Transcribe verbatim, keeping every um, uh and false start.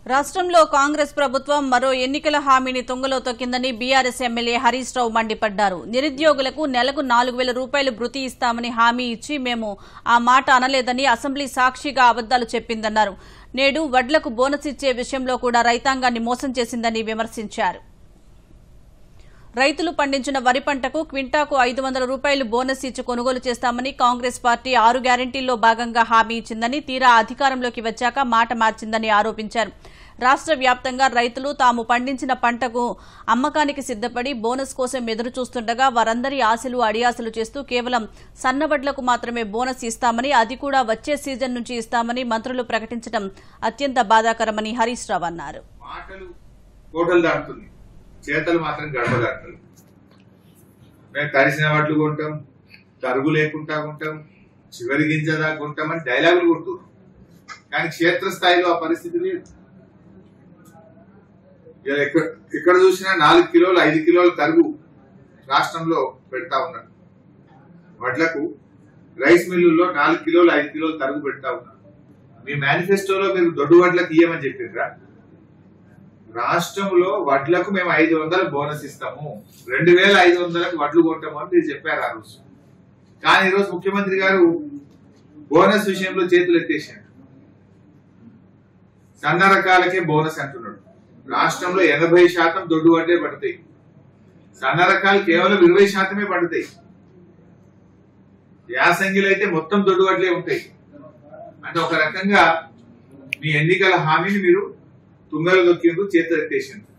రాష్ట్రంలో కాంగ్రెస్ ప్రభుత్వం మరో ఎన్నికల హామీని తుంగలో తొక్కిందని బీఆర్ఎస్ ఎమ్మెల్యే హరీష్ రావు మండిపడ్డారు. నిరుద్యోగులకు నెలకు నాలుగు వేల రూపాయలు భృతి ఇస్తామని హామీ ఇచ్చి మేము ఆ మాట అనలేదని అసెంబ్లీ సాక్షిగా అబద్దాలు చెప్పిందన్నారు. నేడు వడ్లకు బోనస్ ఇచ్చే విషయంలో కూడా రైతాంగాన్ని మోసం చేసిందని విమర్శించారు. రైతులు పండించిన వరి పంటకు క్వింటాకు ఐదు వందల రూపాయలు బోనస్ ఇచ్చి కొనుగోలు చేస్తామని కాంగ్రెస్ పార్టీ ఆరు గ్యారంటీల్లో భాగంగా హామీ ఇచ్చిందని, తీరా అధికారంలోకి వచ్చాక మాట మార్చిందని ఆరోపించారు. రాష్ట్ర వ్యాప్తంగా రైతులు తాము పండించిన పంటకు అమ్మకానికి సిద్దపడి బోనస్ కోసం ఎదురుచూస్తుండగా వారందరి ఆశలు అడియాసలు చేస్తూ కేవలం సన్నవడ్లకు మాత్రమే బోనస్ ఇస్తామని, అది కూడా వచ్చే సీజన్ నుంచి ఇస్తామని మంత్రులు ప్రకటించడం అత్యంత బాధాకరమని హరీష్ రావు అన్నారు. చేతలు మాత్రం గడపదాటలు. మేము తడిసిన వడ్లు కొంటాం, తరుగు లేకుండా కొంటాం, చివరి గింజ దాకా కొంటామని డైలాగులు కొడుతున్నాం. కానీ క్షేత్రస్థాయిలో ఆ పరిస్థితి లేదు. ఎక్కడ చూసినా నాలుగు కిలోలు ఐదు కిలోల తరుగు రాష్ట్రంలో పెడతా ఉన్నారు. వడ్లకు రైస్ మిల్లుల్లో నాలుగు కిలోలు ఐదు కిలోలు తరుగు పెడతా ఉన్నారు. మీ మేనిఫెస్టోలో మీరు దొడ్డు వడ్లకు ఇయ్యమని చెప్పారా? రాష్ట్రంలో వడ్లకు మేము ఐదు వందలు బోనస్ ఇస్తాము, రెండు వేల ఐదు వందలకు వడ్లు కొంటాము అని మీరు చెప్పారు ఆ రోజు. కానీ ఈరోజు ముఖ్యమంత్రి గారు బోనస్ విషయంలో చేతులు ఎత్తేసాడు. సన్న రకాలకే బోనస్ అంటున్నాడు. రాష్ట్రంలో ఎనభై శాతం దొడ్డు వడ్లే పడతాయి, సన్న రకాలు కేవలం ఇరవై శాతమే పడతాయి. యాసంగిలు అయితే మొత్తం దొడ్డు వడ్లే ఉంటాయి. అంటే ఒక రకంగా మీ ఎన్నికల హామీని మీరు తుంగలు దొక్కిండ్రు, చేతులు ఎత్తేసిండ్రు.